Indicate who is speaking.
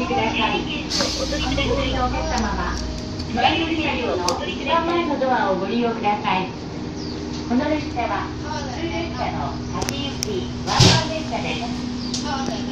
Speaker 1: りください。お乗りのお客様は、前乗り車両の一番前のドアをご利用ください。この列車は普通列車の先行きワンマン列車です。